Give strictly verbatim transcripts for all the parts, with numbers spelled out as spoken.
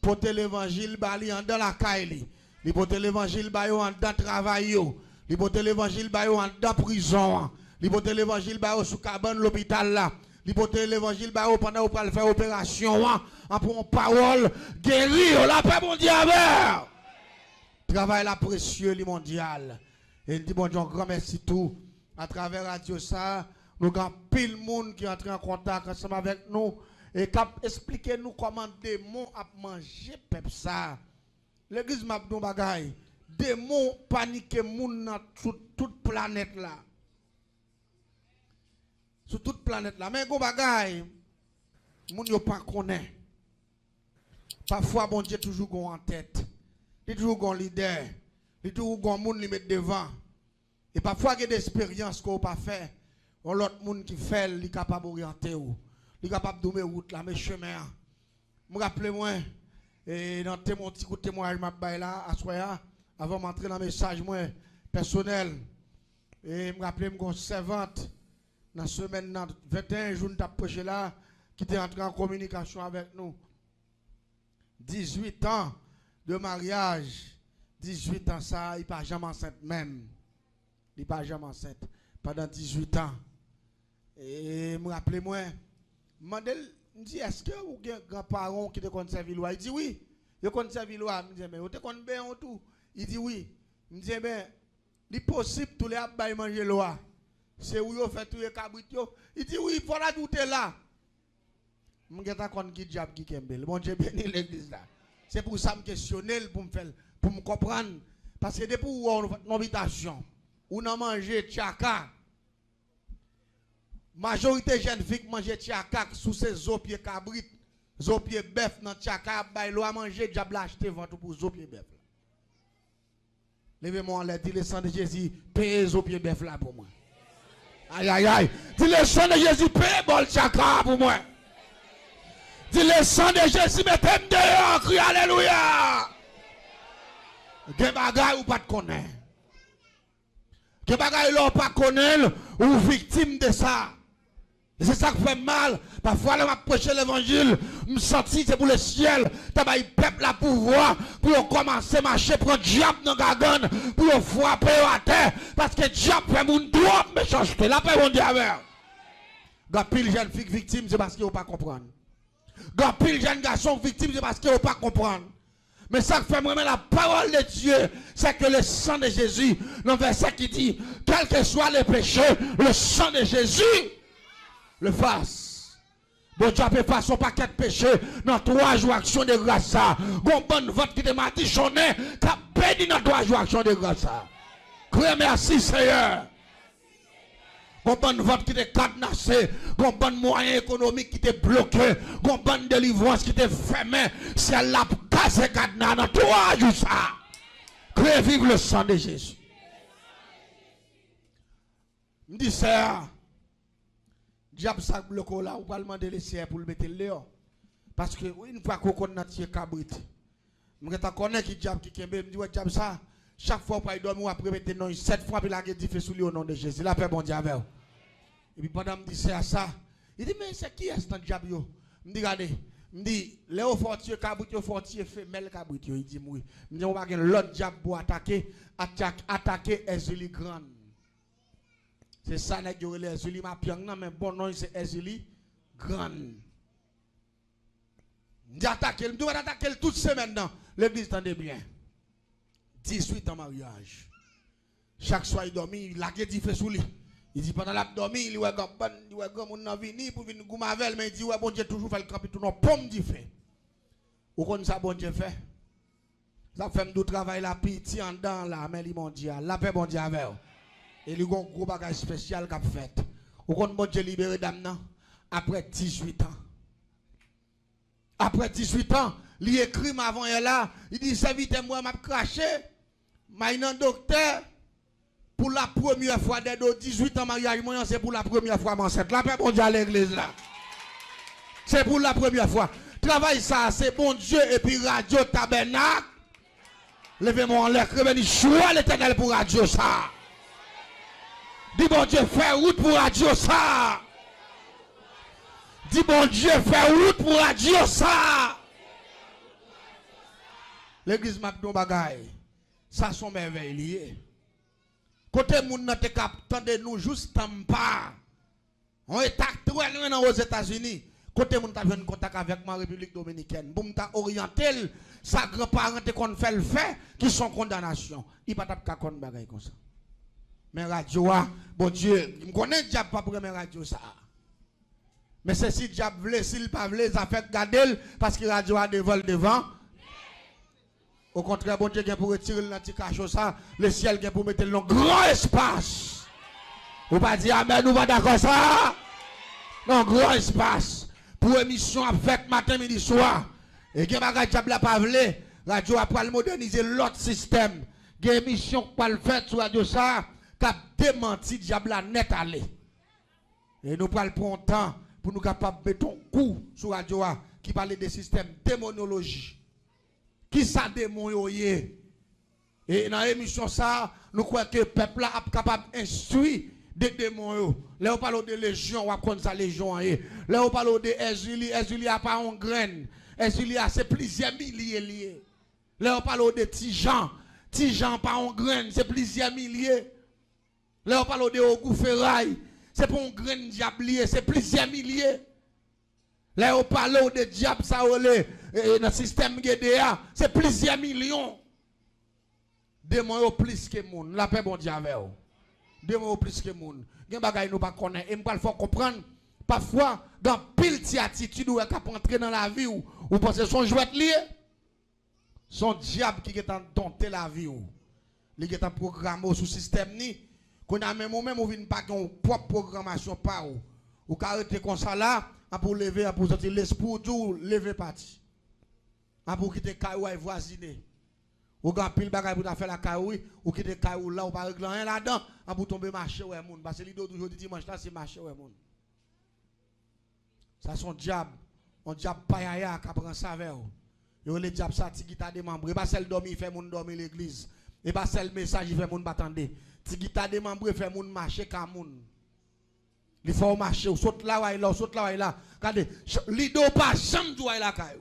porter l'évangile dans la caille, il porter l'évangile dans le travail, il porter l'évangile dans la prison, il porter l'évangile sous cabane l'hôpital là, il porter l'évangile pendant qu'on faire opération, en pour parole guérir la paix mondiale. Travail la précieux le mondial. Et il dit bon Dieu, grand merci tout à travers radio ça, nous avons pile monde qui entre en contact ensemble avec nous. Et cap expliquer nous comment démon a mangé peuple ça. L'église m'a dit bagay, démon panique moun dans toute, toute planète là. Sur toute planète là. Mais gon bagay, moun yo pas connaît. Parfois bon Dieu toujours gon en tête. Il toujours gon leader. Il toujours gon moun li met devant. Et parfois il y a des expériences qu'on pas fait. On l'autre moun qui fait, il est capable d'orienter ou. Il est capable de donner route là, mes chemins. Je me rappelle moi, et dans mon petit coup de témoignage, je là, à soya, avant d'entrer dans le message moi, personnel. Et je me rappelle mon servante, dans la semaine, dans vingt et un jours, nous avons prêché là, qui était entré en communication avec nous. dix-huit ans de mariage, dix-huit ans ça, il n'est pas jamais enceinte même. Il n'est pas jamais enceinte. Pendant dix-huit ans. Et je me rappelle moi, Mandel me dit, est-ce que vous avez un grand-parent qui te conserve loi? Il dit oui. Il conserve loi. Je dis, mais vous te connaissez bien tout? Il dit oui. Je dis, ben, il est possible tous les abbaïs manger loi. C'est où vous faites tous les cabrit. Il dit oui, il faut la douter là. Je ne sais pas qui diable qui kembel. Bon Dieu béni l'église là. C'est pour ça que je me questionne, pour me faire, pour me comprendre. Parce que depuis où on fait une invitation, on a mangé tchaka. Majorité jeunes filles mangent tchaka sous ces os pieds cabrit, os pieds bœuf dans tchaka, bailo a manger diable acheter ventre pour os pieds bœuf. Levez-moi en l'air, dis le sang de Jésus, payez os pieds bœuf là pour moi. Aïe aïe aïe, dis le sang de Jésus, payez bol tchaka pour moi. Dis le sang de Jésus, mettez-moi dehors, crie alléluia. Gen bagay ou pas de connaître. Gen bagay ou pas connaître ou victime de ça. C'est ça qui fait mal. Parfois, je prêcher l'évangile, je me sens c'est pour le ciel. Tu as peuple à pouvoir pour commencer à marcher, prendre diable dans la gagne, pour frapper à terre. Parce que diable fait mon droit, mais change la paix, mon diable. Quand pile jeune fille victime, c'est parce qu'il ne pas comprendre. Quand pile jeune garçon victime, c'est parce qu'il ne pas comprendre. Mais ça fait vraiment la parole de Dieu, c'est que le sang de Jésus, dans le verset qui dit, quel que soit le péché, le sang de Jésus le fasse. Bon Dieu a fait son paquet de péché dans trois jours action de grâce. Bon bonne vote qui te m'a dit chonné, t'as béni dans trois jours action de grâce. Criez merci Seigneur. Bon bonne vote qui te cadenassé, bon bon moyen économique qui te bloqué, bon bonne délivrance qui te fermé, c'est la casse cadenas dans trois jours ça. Criez vive le sang de Jésus. Me dit ça. Diable ça bloqué là, ou pas demander les cieux pour le mettre dehors. Parce que une fois qu'on connaît notre cabrit, je connais qui diable qui kembe, me dit ouais diable ça, chaque fois pour dormir après mettre non sept fois puis la guerre dit fait sous lui au nom de Jésus. La paix bon Dieu avec. Et puis pendant me dit c'est ça, il dit mais c'est qui est ce diable yo? Me dit regardez, me dit Léo fortier cabrit yo fortier femelle cabrit yo, il dit oui. Me dit on va gagner l'autre diable pour attaquer, attaquer attaquer Ezeli grande. C'est ça nèg yo les Ezeli ma piang nan mais bon nom c'est Ezeli grande. Me attaquer, me doit attaquer toute semaine dans l'église tendez bien. dix-huit ans mariage. Chaque soir il dormi, il a dit fait sous lui. Il dit pendant la dormi, il ouais grand il ouais grand moun nan vini pour venir goumavel mais il dit ouais bon Dieu toujours fait le camp tout non pomme dit fait. Ou connait ça bon Dieu fait. Ça fait du travail la piti en dedans là mais li mondial, la paix bon Dieu avec. Et lui gon gros bagage spécial qu'a fait. Ou connait bon Dieu libéré dame nan après dix-huit ans. Après dix-huit ans, il écrit avant et là, il dit servitez-moi m'a craché, m'a un docteur pour la première fois dès dix-huit ans mariage moi c'est pour la première fois enceinte. La paix bon Dieu à l'église là. C'est pour la première fois. Travail ça c'est bon Dieu et puis radio tabernacle. Levez-moi en l'air, béni choix l'Éternel pour radio ça. Dis bon Dieu fais route pour radio ça. Dis bon Dieu, fais route pour radio ça. l'église m'a dit bagaille. Ça sont merveilles liées. Côté moun nan te kap tande nous juste en pas. On est très loin aux États-Unis. Côté moun ta venu contact avec ma République dominicaine. Boum ta orienté sa grand-parent te kon fait le fait qui sont condamnation. Il pas tap ka kon bagaille comme ça. Mais radio bon Dieu, me connaît diable pas pour mes radio ça. Mais c'est si diable vle, s'il pas vle, ça fait garder parce que radio a des vols devant. Au contraire, bon Dieu, pour retirer le petit cachot ça, le ciel pour mettre dans grand espace. Ou pas dire amen, ou pas d'accord ça? Non, grand espace. Pour émission avec matin, midi, soir. Et que bagage diable pas vle, radio a pas moderniser l'autre système. Une émission pas le faire sur radio ça, cap démenti diable net aller. Et nous prenons prendre temps pour nous capables de mettre un coup sur radio qui parle des systèmes démonologie. Qui ça démon yoye? Et dans l'émission ça, nous croyons que le peuple là est capable d'instruire des démons. Là on parle de légion, on connaît ça légion. Là on parle de Ezuli, Ezuli a pas une graine. Ezuli a c'est plusieurs milliers liés. Là on parle de Tijan, Tijan pas une graine, c'est plusieurs milliers. Là on parle de Ogou Ferraille, c'est pas une graine diablier, c'est plusieurs milliers. Là on parle de diable ça dans le système G D A, c'est plusieurs millions. Démons plus que moun, la paix bon Dieu avec vous. Démons plus que moun. Gen bagay nous pas connaître et m'pral faut comprendre parfois dans pile ti attitude ou ka entrer dans la vie ou ou penser son jouet lié. Son diable qui est en dompter la vie ou. Li est en programme sous système ni qu'on a même ou même ou vinn pas une propre programmation pas ou. Ou ka arrêter comme ça là, pour lever pour sortir l'esprit tout lever parti. Pour quitter caillou et voisiner. Ou gan pile bagay pour faire la caillou ou quitter caillou là ou pas régler rien là-dedans, pour tomber marché ouais moun parce que li do toujours dit dimanche là c'est marché ouais moun. Ça son diable, on diable payaya qui prend ça vers ou. Yo le diable ça ti gita démembré, pas celle dormi fait moun dormir l'église. Et pas celle message fait moun attendre. Ti gita démembré fait moun marcher ka moun. Il faut marcher, ou saute là, ou là, saute là, ou là. Regardez, l'ido pas jamais doit la caillou.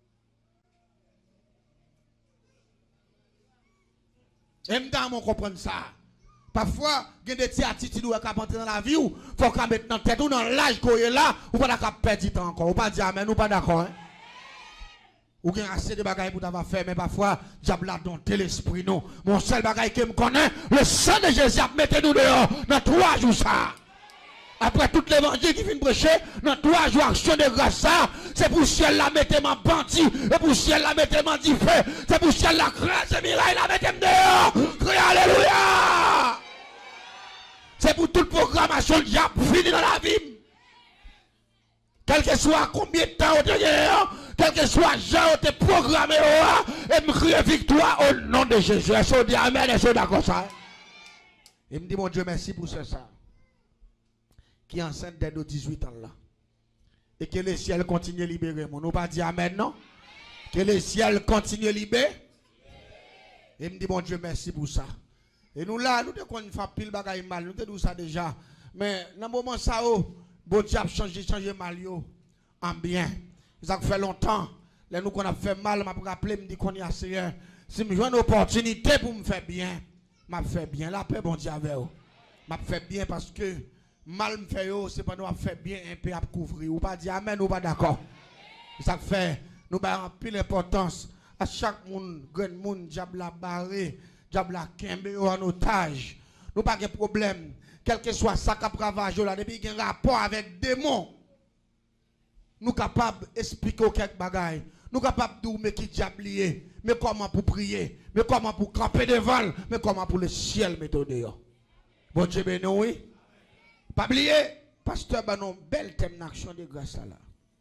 Et m'dame on comprend ça. Parfois, il y a des petites attitudes où on peut entrer dans la vie, il faut qu'on mette dans la tête ou dans l'âge qu'on est là, ou pas perdre du temps encore. Ou pas dire amen, ou pas d'accord. Hein? Ou bien assez de bagailles pour t'avoir fait, mais parfois, diable a dompté l'esprit, non. Mon seul bagaille que me connaît, le sang de Jésus a mettez nous dehors dans trois jours ça. Après tout l'évangile qui vient prêcher, dans trois jours action de grâce, c'est pour ciel la mettez ma bandit, et pour ciel la mettez ma dit fait, c'est pour ciel la crèche et miraille la mettez dehors. Crie alléluia. C'est pour toute programmation diable fini dans la vie. Quel que soit combien de temps on te dehors, quel que soit genre on te programmé, et me crie victoire au nom de Jésus. Est-ce qu'on dit amen, est-ce qu'on d'accord ça? Et me dit mon Dieu merci pour ce ça. Qui est enceinte dès nos dix-huit ans là. Et que le ciel continue à libérer. On n'a pas dit amen, non? Que le ciel continue à libérer. Et me dit, mon Dieu, merci pour ça. Et nous là, nous devons faire pile bagaille mal. Nous devons ça déjà. Mais dans le moment ça, oh, bon Dieu a changé, changé mal en bien. Ça fait longtemps. Là, nous qu'on a fait mal, m'a rappelé, me dit qu'on y a Seigneur. Si je joue une opportunité pour me faire bien, m'a fait bien. La paix, bon Dieu, avec vous. M'a fait bien parce que mal me fait yo, c'est pas nous a fait bien un peu à couvrir. Ou pas dire amen ou pas d'accord. Ça fait nous avons pile l'importance à chaque monde, grand monde, diable la barré, diable la kembe en otage. Nous pas de problème. Quel que soit ça qui ravage là, depuis qu'il y a un rapport avec démon, nous capables d'expliquer quelques bagailles. Nous capables de dire mais qui diable lié, mais comment pour prier, mais comment pour camper devant, mais comment pour le ciel mettre dehors. Bon Dieu béni oui. Pas oublier, pasteur, ben non, bel thème d'action de grâce là.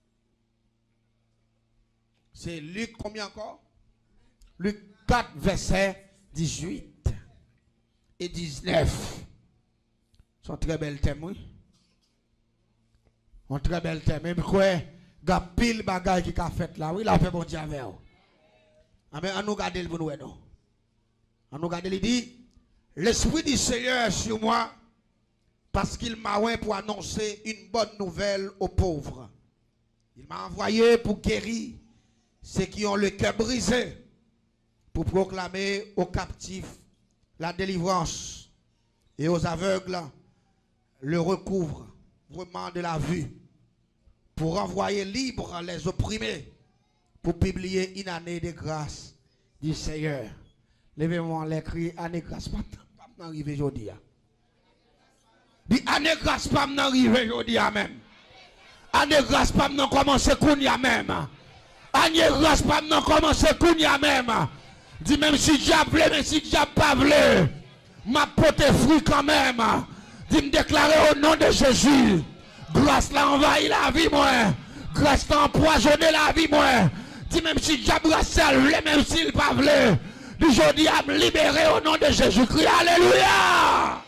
C'est Luc combien encore? Luc quatre, verset dix-huit et dix-neuf. C'est un très bel thème, oui. Un très bel thème. Mais quoi, il y a pile bagaille qui a fait là. Oui, là, on fait bon Dieu avec vous. Mais on nous garde le bon, non. On nous garde, il dit, l'Esprit du Seigneur est sur moi, parce qu'il m'a envoyé pour annoncer une bonne nouvelle aux pauvres. Il m'a envoyé pour guérir ceux qui ont le cœur brisé, pour proclamer aux captifs la délivrance et aux aveugles le recouvrement de la vue, pour renvoyer libres les opprimés, pour publier une année de grâce du Seigneur. Levez-moi les cris, année grâce, pas m'arriver aujourd'hui. Dit année grâce, pas m'arriver aujourd'hui même. Année grâce, pas m'en commencer kounya même. Année grâce, pas m'en commencer kounya même. Dit même si diable, même si diable pas voulu, m'a porté fruit quand même. Dit me déclarer au nom de Jésus. Grâce l'a envahi la vie moi. Grâce l'a empoisonné la vie moi. Dit même si diable a même s'il pas voulu. D'aujourd'hui à me libérer au nom de Jésus-Christ. Alléluia.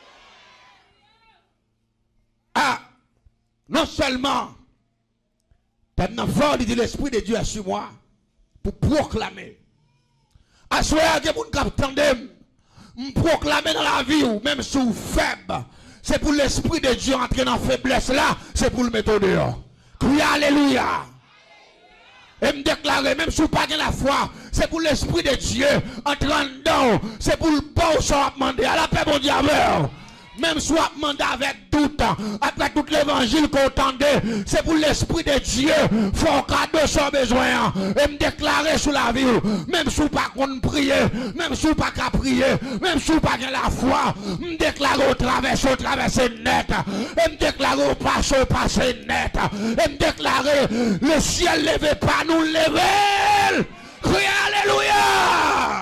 Ah, non seulement, maintenant fort dit l'Esprit de Dieu est sur moi pour proclamer. À ce moment-là, que vous m'entendez, me proclamer dans la vie ou même si vous faible. C'est pour l'Esprit de Dieu entrer dans la faiblesse là, c'est pour le mettre dehors. Criez Alléluia. Et me déclarer, même si vous n'avez pas la foi, c'est pour l'Esprit de Dieu entrant dedans, c'est pour le bon soit demandé à la paix mon diable. Même soit demandé avec tout, après tout l'évangile qu'on entendait, c'est pour l'Esprit de Dieu, faut cadeau sans besoin, et me déclarer sur la vie, même si vous pas qu'on prier, même si vous pas qu'à prier, même si vous pas la foi, me déclarer au travers, au travers net, et me déclarer au passé, au passé net, et me déclarer le ciel levé pas nous lever, criez Alléluia.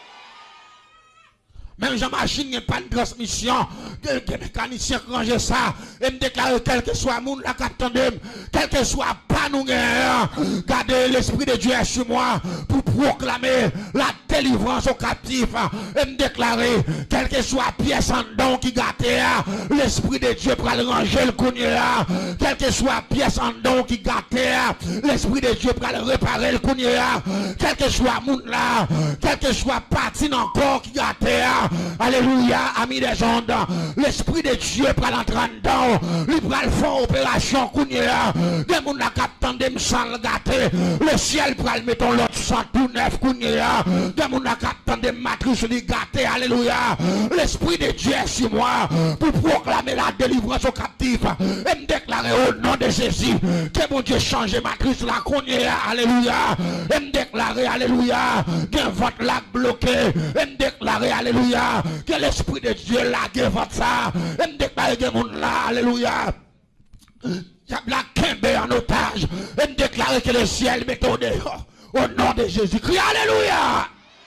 Même Jean-Machine n'a pas de transmission, que mécanicien ranger ça, et me déclare quel que soit le monde, la capitaine, quel que soit pas nous, gardez l'Esprit de Dieu sur moi pour proclamer la délivrance aux captifs, et me déclarer quel que soit pièce en don qui gâte, l'Esprit de Dieu pour le ranger le cognac, quel que soit pièce en don qui gâte, l'Esprit de Dieu pour le réparer le cognac, quel que soit monde là, quel que soit partie encore qui gâte. Alléluia, amis des ondes. L'Esprit de Dieu pour l'entrer dedans. Il va le faire opération. Des gens qui attendent sans le gâter. Le ciel pour le mettre l'autre sang tout neuf. Des gens qui attendent matrice le gâter. Alléluia. L'Esprit de Dieu est sur moi pour proclamer la délivrance aux captifs. Et me déclarer au nom de Jésus que mon Dieu change matrice la cognac. Alléluia. Et me déclarer, alléluia, que votre lac bloqué. Et me déclarer, alléluia, que l'Esprit de Dieu l'a votre ça. Et me déclarer que mon là, alléluia, la Kembe en otage. Et me déclarer que le ciel met au dehors. Au nom de Jésus-Christ, alléluia.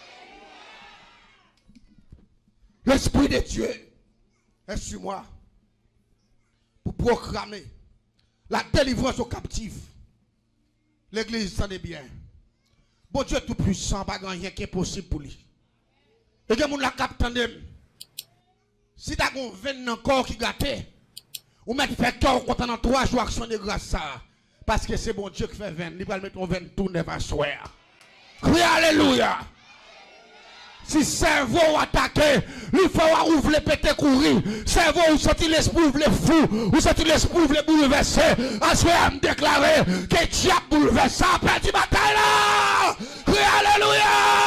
L'Esprit de Dieu est sur moi pour proclamer la délivrance aux captifs. L'église s'en est bien. Bon Dieu tout puissant, pas rien qui est possible pour lui. Et que mon la capitaine, si tu as un vingt encore qui gâté, ou mettre fait cœur content dans trois jours action de grâce ça. Parce que c'est bon Dieu qui fait vingt, il va mettre un vingt tout neuf à soir. Crie Alléluia. Si cerveau attaqué, il faut ouvrir péter courir. Cerveau ou sorti l'esprit ouvrir fou, ou sorti l'esprit ouvrir bouleverser. À ce moment me déclarer que diable bouleverse ça, petit bataille là. Crie Alléluia.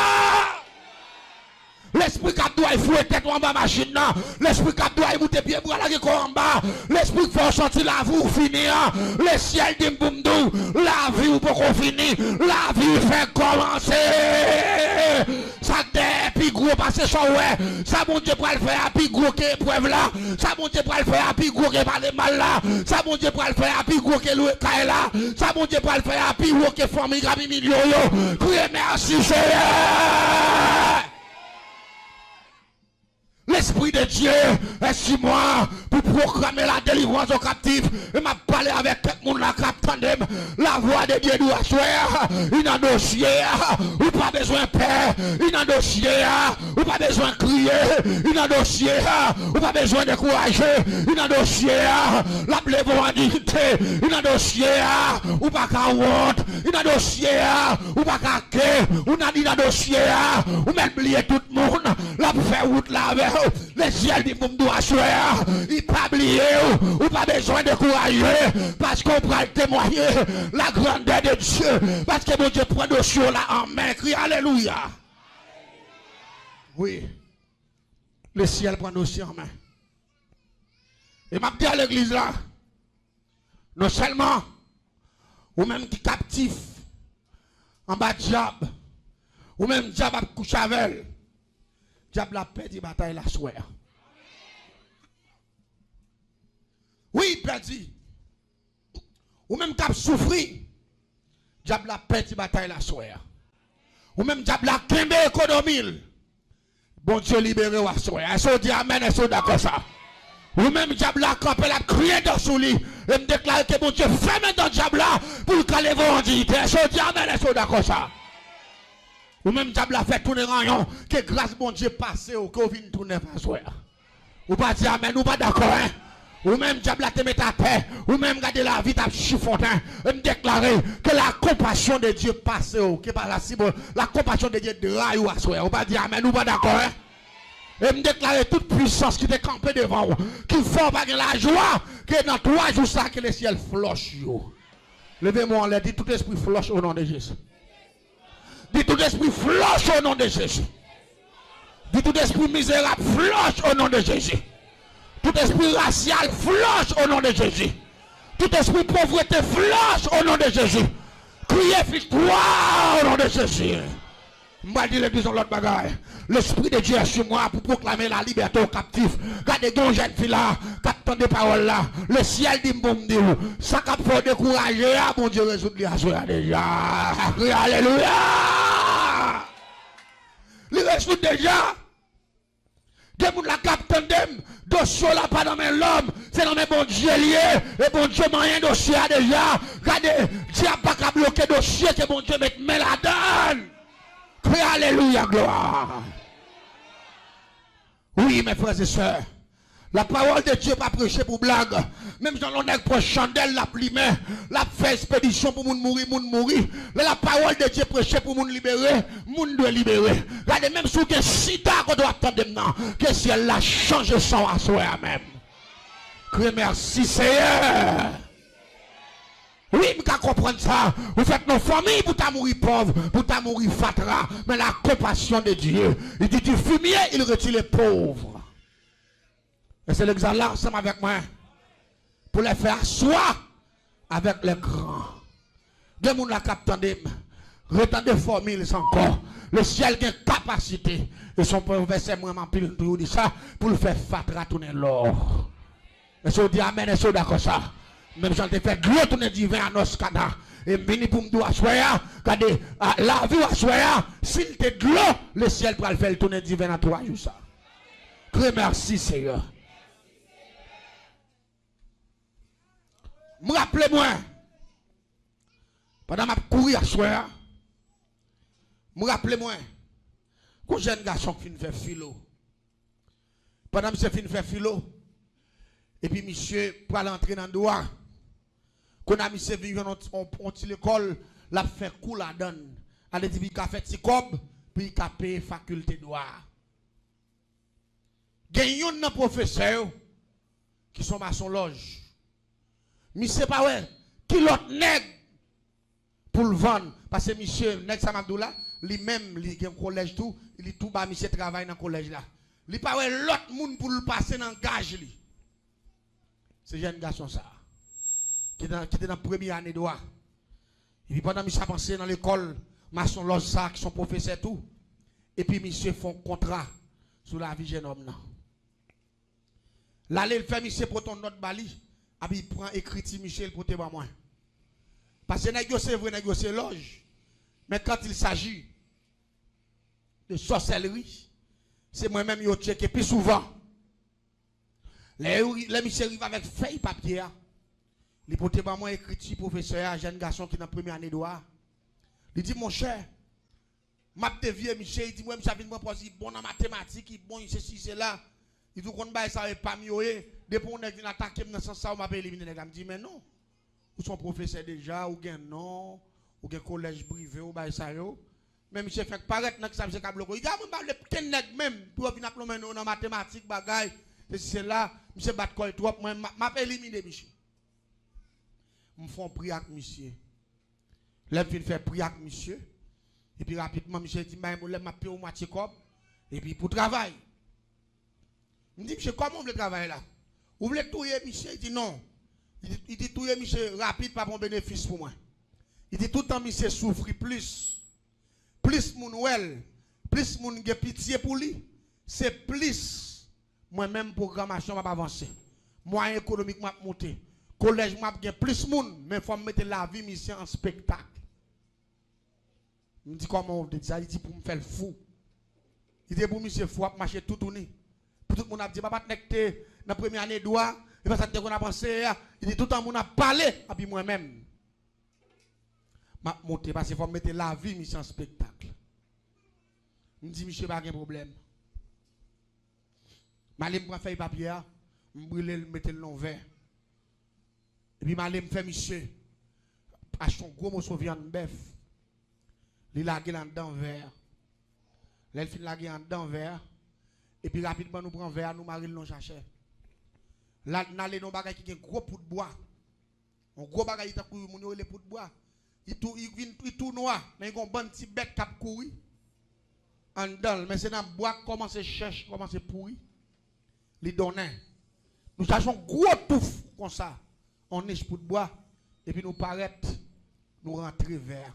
L'esprit qui doit fouetter tête en bas machine là. L'esprit qui doit monter pied pour aller en bas. L'esprit qui faut sortir la vie ou finir. Le ciel dit boumdou. La vie ou pour finir. La vie fait commencer. Ça depuis gros parce que ça ouais. Ça mon Dieu pour le faire à plus gros que épreuve là. Ça mon Dieu pour le faire à plus gros que parler mal là. Ça mon Dieu pour le faire à plus gros que louer caille là. Ça mon Dieu pour le faire à plus gros que famille gami million yo. Criez merci Seigneur. L'Esprit de Dieu est sur moi pour proclamer la délivrance aux captifs. Et m'a parlé avec tout le monde là qui la voix de Dieu doit choisir. Il n'a dossier, ou pas besoin de paix. Il n'a dossier, ou pas besoin de crier. Il n'a dossier, ou pas besoin de courager. Il n'a dossier, la blève en dignité. Il n'a dossier, ou pas qu'à honte. Il n'a dossier, ou pas qu'à quai. Ou n'a dit dossier, ou même oublier tout le monde. La pour faire route là avec. Les ciels du monde doit choisir. Il pas oublié ou pas besoin de courager parce qu'on pourra témoigner la grandeur de Dieu parce que mon Dieu prend le ciel là en main. Crie Alléluia. Oui. Le ciel prend dossier en main. Et m'a dit à l'église là, non seulement, ou même qui captif, en bas de diable, ou même diable a couché avec elle, diable a perdu bataille la soirée. Oui, perdu. Ou même qui a souffert, diable a perdu bataille la soirée. Ou même diable a kembe économie. Bon Dieu libéré ou assuré. Est-ce que dit amen, est-ce que d'accord ça? Ou même diable a campé la crié dans sous lit. Et me déclare que bon Dieu ferme dans le diable là pour qu'il ait l'évangile. Est-ce que dit amen, est-ce que d'accord ça? Ou même diable a fait tourner rayon. Que grâce bon Dieu passe ou que vous venez tourner pas soir. Ou pas dire amen, ou pas d'accord hein? Ou même diable a te mettre à terre. Ou même garder la vie à chiffontin. Et me déclarer que la compassion de Dieu passe ou que par la cible. La compassion de Dieu de raille ou à soir. Ou pas dire amen, ou pas d'accord hein? Et me déclarer toute puissance qui est campée devant vous, qui fait pas la joie, que dans trois jours ça que le ciel floche. Levez-moi en l'air, dit tout esprit floche au nom de Jésus. Dit tout esprit floche au nom de Jésus. Dit tout esprit misérable floche au nom de Jésus. Tout esprit racial floche au nom de Jésus. Tout esprit pauvreté floche au nom de Jésus. Criez victoire au nom de Jésus. Moi, dis l'église en l'autre bagaille. L'Esprit de Dieu est sur moi pour proclamer la liberté aux captifs. Regardez, une jeune fille là, qui attend des paroles là. Le ciel dit, bon, dit, ça qui faut décourager, mon Dieu, résout les assurer déjà. Alléluia. Il résout déjà. Des gens la captent dem, dossier là pas dans l'homme, c'est dans mes bon Dieu lié, et bon Dieu m'a rien dossier déjà. Regardez, Dieu n'a pas qu'à bloquer dossier que bon Dieu mette mais la donne. Alléluia, gloire. Oui, mes frères et sœurs. La parole de Dieu pas prêcher pour blague. Même dans l'honneur pour chandelle, la plimée, la fait expédition pour moun mourir, moun mourir. La parole de Dieu prêcher pour moun libérer, moun doit libérer. Regardez, même si vous avez sida qu'on doit attendre maintenant, que si elle a changé son assoir même. Que merci Seigneur. Oui, je peux comprendre ça. Vous faites nos familles pour ta mourir pauvre, pour ta mourir fatra. Mais la compassion de Dieu, il dit du fumier, il retire les pauvres. Et c'est l'exemple là, ensemble avec moi. Pour les faire asseoir avec les grands. Deux gens la captent, retendez formules encore. Le ciel a une capacité. Et son verset vraiment pile pour dire ça, pour le faire fatra tourner l'or. Et si on dit amen, et si on d'accord ça. Même si on te fait gloire tourner divin à nos cadavres. Et vini pour me dire assoya, regardez, la vie assoya, s'il te gloire, le ciel pour le faire tourner divin à toi, ça. Très merci Seigneur. Me rappelez-moi, pendant ma courir assoya, me rappelez-moi, qu'un jeune garçon qui fait philo. Pendant que je fin faire philo, et puis monsieur pour aller entrer dans le droit. Quand on a mis venu on l'école, l'a fait cool la donne. Elle dit qu'il a fait petit cob, puis il a payé faculté de droit. Il y a un professeur qui sont à son loge. Monsieur pas ouais, qui l'autre nègre pour le vendre. Parce que monsieur, nègre Samadou-là, lui-même, il a un collège tout, il est tout bas, monsieur travaille dans le collège là. Il pas ouais l'autre monde pour le passer dans le gage. C'est jeune garçon ça. Qui était dans la première année de droit. Et puis pendant que monsieur a pensé dans l'école, maçon loge ça, qui sont professeurs tout. Et puis monsieur font contrat sur la vie jeune homme. Là, il fait monsieur pour ton note bali. Et puis il prend écrit Michel pour te voir moi. Parce que négocier vrai, négocier loge. Mais quand il s'agit de sorcellerie, c'est moi-même qui check et puis souvent. Les, les monsieur arrivent avec feuille papier. Il porte pas moi écrit professeur, jeune garçon qui est dans la première année de droit. Il dit mon cher, m'a te vieux monsieur, il dit moi je viens me poser bon en mathématiques, il bon ceci c'est là. Il dit qu'on bail ça pas mieux, depuis on vient attaquer dans ce sens ça on m'a éliminé les gars. Me dit mais non. Ou son professeur déjà ou gain non, ou gain collège privé ou bail ça yo. Mais monsieur fait paraître dans ça monsieur ka bloqué. Il dit moi le petit nèg même pour venir plomber dans mathématiques bagaille. C'est là, monsieur bat quoi trop moi m'a éliminé monsieur. Me font prier avec monsieur. Là, je fais prier avec monsieur. Et puis rapidement, monsieur dit, je vais me payer au moitié cop. Et puis pour travail. Je dis, monsieur, comment vous voulez travailler là? Vous voulez touiller, monsieur? Il dit non. Il dit, il dit touiller, monsieur, rapide, pas bon bénéfice pour moi. Il dit tout le temps, monsieur, souffre plus. Plus mon well, plus mon gen pitié pour lui. C'est plus moi-même programmation m'a avancer. Moyen économique m'a monter. Collège m'a gen plus moun, mais faut mettre la vie monsieur en spectacle. Il me dit comment on dit ça? Il dit pour me faire le fou. Il dit pour monsieur fou, marcher tout tourner. Pour tout le monde a dit, papa, dans la première année, doigt, et pas ça qu'on a pensé, il dit tout le temps, on a parlé, et puis moi-même. Je vais monter parce qu'il faut mettre la vie, mission spectacle. Je dis, monsieur, pas de problème. Je vais me faire papier, je vais brûler, mettre le long vert. Et puis je vais me faire, monsieur, acheter un gros morceau de viande bœuf. Il lage en dedans vert. Là, il fait laguer en dedans vert. Et puis rapidement, nous prenons verre, nous marine l'on chercher. Là, nous allons dans bagage qui est un gros pot de bois. Un gros bagage qui est un les pot de bois. Il vient tout noir, mais il y a un bon petit bête qui a couru. En dedans, mais c'est dans le bois comment c'est cherche, comment c'est pourri. Les donner. Nous cherchons un gros touffe comme ça. On niche pot de bois. Et puis nous paraît, nous rentrer vers.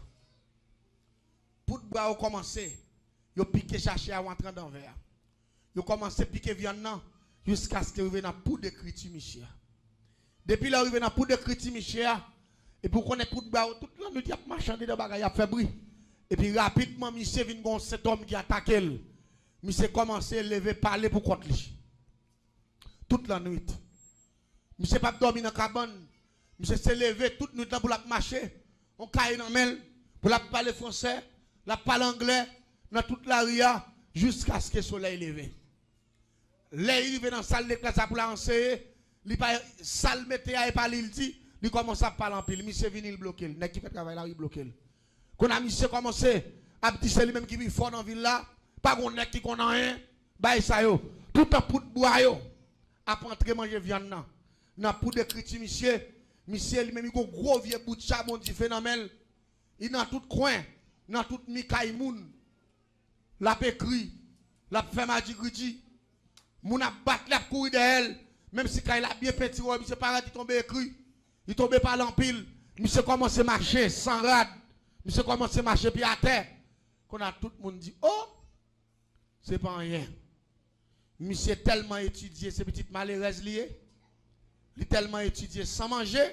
Pot de bois, on commence. Yo piqué chercher à rentrer dans le verre. Yo commencé à piquer viande jusqu'à ce qu'il arrive dans poudre de critique Michel. Depuis l'arrivée dans poudre de critique Michel, et pour qu'on ait poudre de bois, tout le monde dit marchander de bagaille, il a fait bruit. Et puis rapidement, monsieur vient gon cet homme qui attaque elle. Monsieur commencé à lever parler pour contre lui. Toute la nuit. Monsieur pas dormi dans la cabane. Monsieur s'est levé toute nuit pour la marcher. On caille dans mail pour la parler français, la parler anglais dans toute la ria jusqu'à ce que le soleil lève. Là, il arrive dans la salle de classe pour l'enseigner. Il pas salle météo et pas il dit, il commence à parler en pile. Monsieur vient il bloquer. N'est qui fait travail là, il bloque. Quand a monsieur commencé à dire c'est lui-même qui vit fort dans la ville là, pas qu'on n'est qui qu'on a rien, bah ça yo, tout en poudre bois yo, après entrer manger viande nan, nan poudre de critique monsieur, monsieur lui-même il a un gros vieux bout de charbon du phénomène, il dans tout coin, dans tout mikaï moun, la pécri, la fait magie griti, moun a battre la courir de elle, même si quand il a bien petit, monsieur pas il tombe écrit, il tombe par l'empile, monsieur commence à marcher sans rade. Monsieur commence à marcher puis à terre. Qu'on a tout le monde dit, oh, c'est pas rien. Monsieur tellement étudié, ces petites malheureuses liées. Il est tellement étudié sans manger.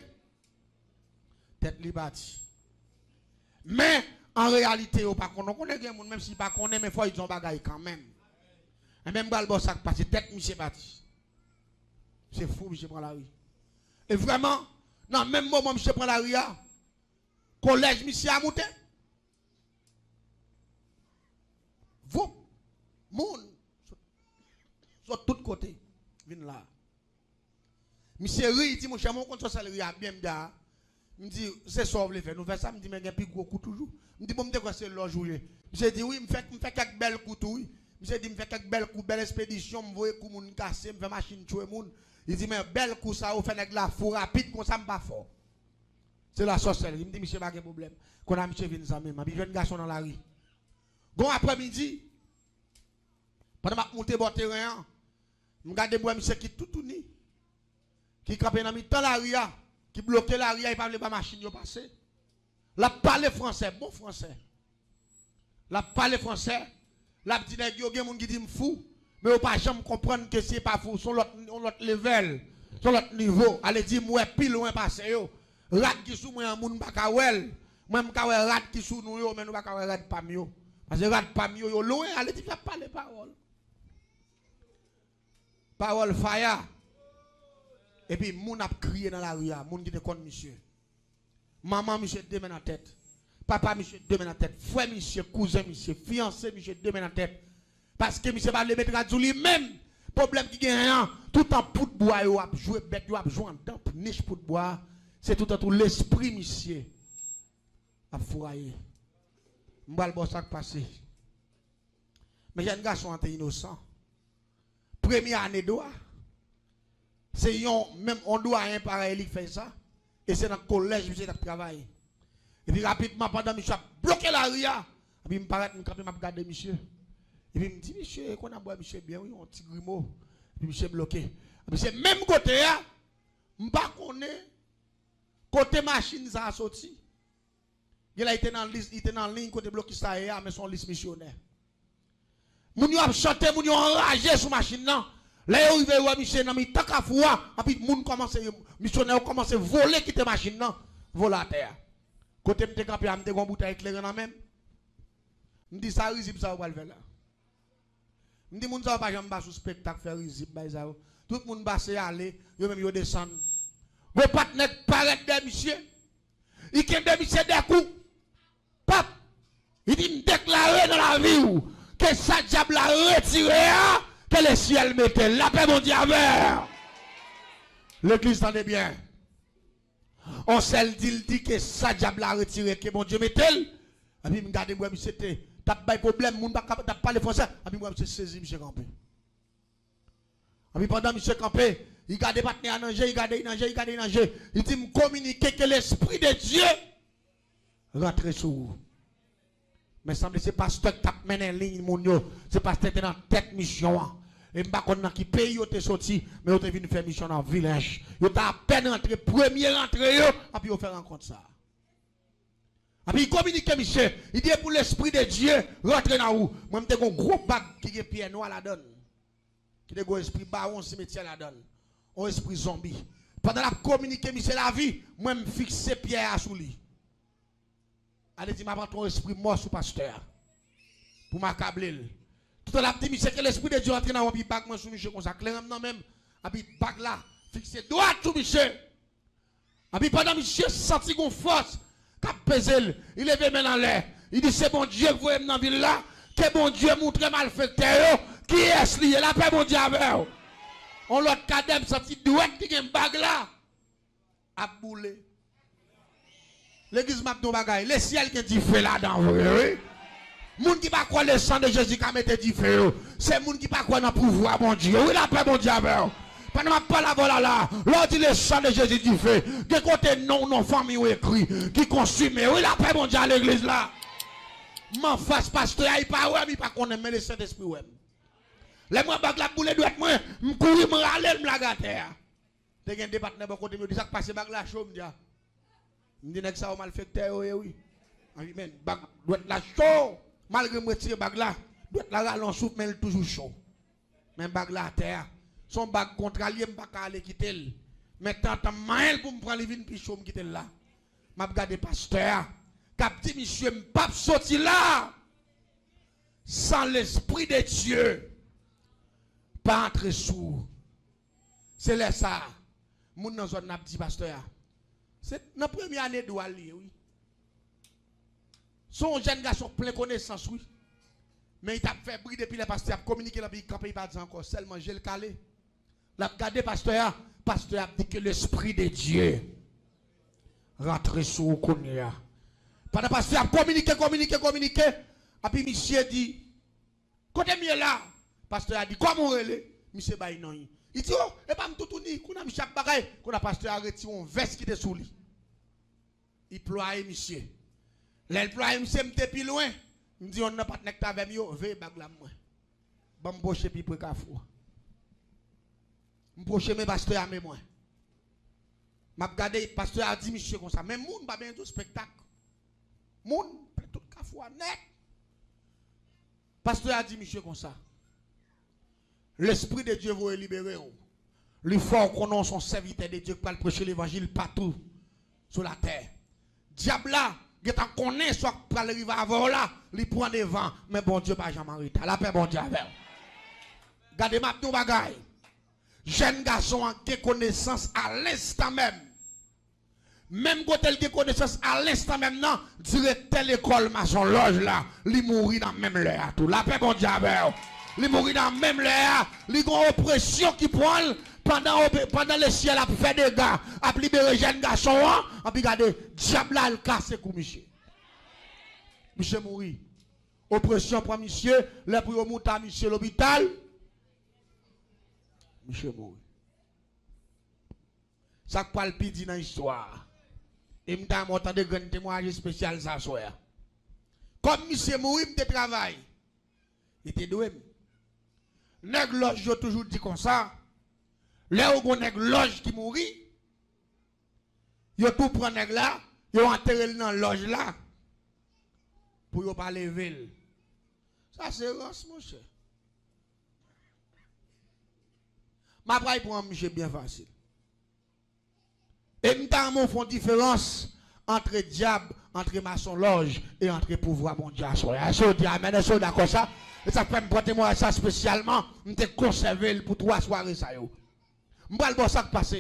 Tête li bâti. Mais en réalité, on ne connaît pas, même si pas connaît, mais il faut qu'ils ont bagaille quand même. Et même dans le ça passe, tête monsieur bâti. C'est fou, monsieur prend la rue. Et vraiment, dans le même moment, monsieur prend la rue. Collège, monsieur a monté. Vous, moun, sur tous côtés, viens là. Monsieur ri, il dit, mon cher, mon compte social, il a bien m'da. Il me dit, c'est ça, vous voulez faire. Nous faisons ça, il me dit, mais il y a un plus gros coup toujours. Il me dit, bon, je me dis, c'est l'heure jouer. Monsieur dit, oui, il me fait quelques belles coups, oui. Monsieur dit, il me fait quelques belles coups, belle expédition, je vois coups, moun cassé, je fais machine, tuer moun. Il dit, mais belle coup, ça, vous faites avec la fou rapide, comme ça, je pas fort. C'est la sorcellerie. Il me dit, monsieur, pas de problème. Qu'on a monsieur venu ça même. Puis jeune garçon dans la rue. Bon après-midi, pendant que je monte bon terrain, je regarde moi, monsieur qui tout tourné. Qui campait dans la rue, qui bloquait la rue, il ne parlait pas de machine, il passé. La parle français, bon français. La parle français. La petite nègre, il y a des gens qui disent fou, mais on ne peut pas jamais comprendre que ce n'est pas fou. Sur l'autre level, sur l'autre niveau. Allez dire, moi, pile loin passé. Rat qui sous moi, moun bakawel. Moi, je vais rat qui sous nous, mais nous ne pouvons pas rat pas mieux. Parce que rat pas mieux, loin, allez dire, pas les paroles. Parole fire. Et puis, moun a crié dans la rue, moun qui te connaît, monsieur. Maman, monsieur, deux mains dans la tête. Papa, monsieur, deux mains dans la tête. Frère, monsieur, cousin, monsieur, fiancé, monsieur, deux mains dans la tête. Parce que monsieur va le mettre à lui-même. Problème qui gagne, tout en poudre bois, il a joué bête, il a joué en dedans, niche poudre bois. C'est tout en tout l'esprit, monsieur, a fourraillé. Je vais le ça passer. Mais j'ai un garçon innocent. Première année d'oie. C'est même on doit un pareil qui fait ça. Et c'est dans le collège, monsieur, qui travaille. Et puis rapidement, pendant que monsieur a bloqué la ria, et puis il me paraît que je vais regarder monsieur. Et puis il me dit, monsieur, qu'on a boit, monsieur, bien, oui, un petit grimaud. Et puis monsieur bloqué. Monsieur, même côté, je ne sais pas côté machine, ça a sorti. Il a été dans la liste, il était dans la ligne, côté bloqué, ça y est, mais son liste missionnaire. Moun yo a chanté, moun yo enragé sur machine, non. Là, il arrive, monsieur, non, mais tant qu'à fouer, et puis moun commence, missionnaire commence à voler, quitter machine, non. Voler à terre. Côté m'te campé, m'te gon bouteille éclairée dans même. M'di ça risible ça va le faire là. M'di moun ça pas jamais pas sous spectacle faire risible ba ça. Tout le monde passe aller, yo même yo descend. Go partenaire paraît de monsieur. Il kembe monsieur des coups. Pap. Il dit me déclarer dans la vie que ça diable a retiré que le ciel mettait la paix mon diable. L'église tendez bien. On s'est dit, dit que ça diable a retiré que mon Dieu mettait. Et puis, regardez, moi, c'était, t'as pas de problème, moun pas t'as pas le français. Et puis, moi, monsieur saisi, monsieur Campé. Et puis, pendant monsieur Campé, il garde pas à nager, il garde nager, il garde nager. Il dit, me communiquer que l'Esprit de Dieu rentre sur vous. Mais semble c'est pasteur qui t'a mené en ligne, mon Dieu. C'est pasteur qui est dans tête mission. Et je ne sais pas qui pays vous êtes sorti, mais vous êtes venu faire mission dans le village. Vous êtes à peine rentré, premier rentré, et puis vous faites rencontre ça. Et puis il communique, monsieur. Il dit pour l'Esprit de Dieu, rentrez dans vous. Moi, je suis un gros bac qui est pied noir la donne. Qui est un esprit baron, cimetière la donne. Un esprit zombie. Pendant la communiquer, monsieur, la vie, moi, je fixe pierre à sous lui. Allez, dis, m'apprends ton esprit mort sous pasteur. Pour m'accabler. Tout à l'heure, dit, monsieur, que l'esprit de Dieu rentre dans le bac, moi, sous monsieur, comme ça, clairement, même, et puis, bac là, fixé droit sous monsieur. Et puis, pendant monsieur, senti une force, cap pesé, il lève main dans l'air. Il dit, c'est bon Dieu, vous êtes dans la ville là, que bon Dieu montre malfaiteur, qui est-ce lié, la paix, bon Dieu, avec vous. On l'autre cadem, senti droit, qui a une bague là, à bouler. L'église m'a dit, le ciel qui dit fait là-dedans, oui. Moun qui pas croire le sang de Jésus qui a mis du feu. C'est moun qui pas croire dans le pouvoir, mon Dieu. Oui, la paix, mon Dieu, avec vous. Pendant que je parle là, l'on dit le sang de Jésus du feu. De côté non, non, famille ou écrit, qui consume. Oui, la paix, mon Dieu, à l'église là. M'en face, pasteur, il pas ouais, il pas qu'on aime le Saint-Esprit, ouais. Les moi, bag la boule doit moi, m'courir, m'râler, m'lagater. T'es un département de côté, me dit ça que passe bag la chaud, me dit. Me dit que ça a mal fait, oui, oui. Amen. Bag doit la chaud. Malgré me tirer bag là, doit la rallon soupe, mais elle toujours chaud. Mais bag là à terre. Son bag contralier, je ne peux pas aller quitter. Mais tant que je pour me prendre les vignes, puis je me quitter là. Je regarde le pasteur. Cap dit, monsieur, je ne peux pas sortir là. Sans l'Esprit de Dieu. Pas entrer sous. C'est là ça. Moun nan zone n'a dit pasteur. C'est la première année de aller, oui. Son jeune garçon plein connaissance, oui. Mais il t'a fait briller depuis le pasteur, il a communiqué, il a dit qu'il pas encore, seulement j'ai le calé. Il a regardé pasteur, pasteur a dit que l'Esprit de Dieu rentre sur le Kounia. Pendant que pasteur a communiqué, communiqué, communiqué, et puis monsieur dit, côté mieux là, pasteur a dit, comment on relève? Monsieur Baye non. Il dit, oh, et pas me tout tourner, qu'on a mis chaque bagaille, qu'on a pasteur a retiré un veste qui était sous lui. Il ploie, monsieur. L'employé monsieur m'était plus loin. Il me dit on n'a pas de nectar avec moi, veuillez bag la moi. Bon m'proche puis pour kafou. M'proche mes pasteur à moi. M'a regardé pasteur a dit monsieur comme ça, mais moun pas bien tout spectacle. Moun tout kafou net. Pasteur a dit monsieur comme ça. L'esprit de Dieu vous libérer. Le fort qu'on son serviteur de Dieu pour prêcher l'évangile partout sur la terre. Diable là il connaît soit pour arriver avant là, il prend devant, mais bon Dieu pas jamais arrêté. La paix bon Dieu avec. Regardez ma tout bagaille. Jeune garçon qui connaissance à l'instant même. Même quand il a connaissance à l'instant même non, dire telle école maçon loge là, il mourit dans même l'air tout. La paix bon Dieu avec. Il mourit dans même l'air, il y a une oppression qui prend pendant pendant le ciel a fait des gars, a libéré jeune garçon, a puis regardez diable a cassé pour monsieur. Monsieur mourit. Oppression pour monsieur, le pour monter monsieur l'hôpital. Monsieur mourit. Ça pas le pidi dans l'histoire. Et m'ta monté de grand témoignage spécial ça soir. Comme monsieur mourit, m'te travail. Il était doué. Nèg loge, je toujours dit comme ça. Là où on nèg loge qui mourit, yo tout prend nèg là, yo enterré dans loge là pour yo pas lever. Ça c'est rance mon cher. Ma braille pour un monsieur bien facile. Et nous avons une différence entre diable, entre maçon loge et entre pouvoir mondial. Je dis amen, je suis d'accord ça. Et ça fait me prendre moi ça spécialement, je te conserver pour trois soirées ça yo. M'bral bon ça qui passe.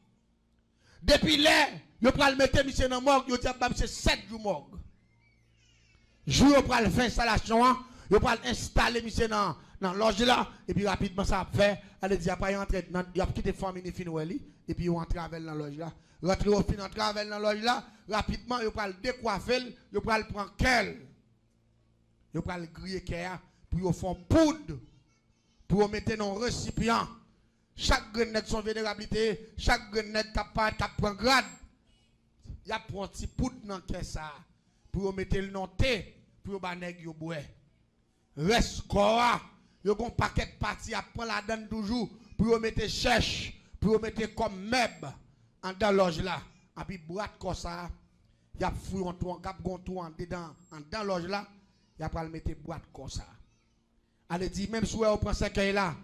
Depuis là, yo pral mettre monsieur dans morgue, yo dit ba monsieur sept jours morgue. Jour yo pral faire installation, yo pral installer monsieur dans dans loge là et puis rapidement ça fait, allez dire après entrer dans y a quitté famille fin weli et puis yo entrer avec dans loge là. Rentrer au fin entrer avec dans loge là, rapidement yo pral décoiffer, yo pral prendre quel. Yo pral griller kaya pour yo font poudre pour mettre dans un récipient. Chaque grenade son vénérabilité, chaque grenade qui prend grade, il y a un petit poudre dans le ça pour mettre le nom T pour ba nèg yo boire. Reste quoi, yo gon paquet de parti à prendre la donne toujours pour mettre cherche, pour mettre comme meuble en dans loge là. Et puis boîte comme ça, il y a fouille en tout, cap gon tout en dedans, en dans loge là, il y a pas le mettre boîte comme ça. Allez dit même si on prend ce là.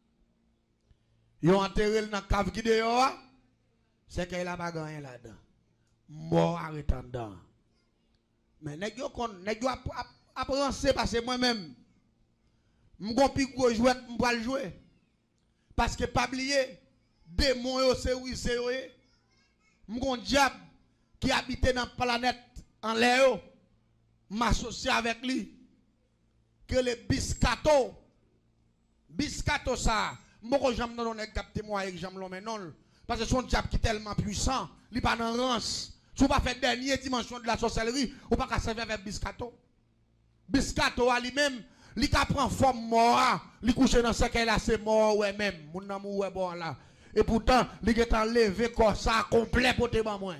Ils ont enterré dans la cave qui dehors, c'est qu'il n'a pas gagné là-dedans. Mort arrêtant dedans. Mais nèg yo kon nèg yo appréhenser parce que moi-même m'gon pi gros jouet m'pa le jouer. Parce que pas oublier démon yo c'est oui c'est yo. M'gon diable qui habite dans la planète en l'air m'associer avec lui que le biscato biscato ça moi j'aime non on est capté moi avec j'aime l'homme non parce que son diable qui est tellement puissant il pas dans rance si vous pas fait dernière dimension de la sorcellerie ou pas qu'à servir avec biscato biscato à lui-même il ka prend forme mort il couche dans ce qu'elle a c'est mort ouais même mon amour ouais bon là et pourtant il est enlevé comme ça complet pour te moi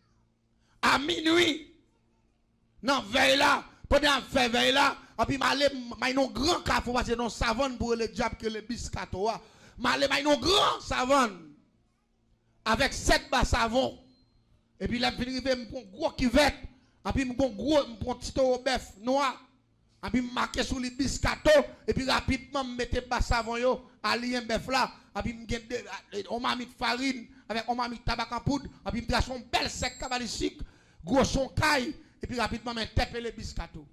à minuit non veille là pendant faire veille là et puis m'aller m'a non grand café parce que non savane pour le diable que le biscato a m'aller m'a non grand savane avec sept bas savon et puis là fini me prend gros cuvette et puis me prend gros me prend petit bœuf noir et puis marqué sur le biscato et puis rapidement me mettre bas savon yo ali un bœuf là et puis me on m'a mis de farine avec on m'a mis de tabac en poudre et puis me trace son bel sec cabalistique gros son caille et puis rapidement me taper le biscato.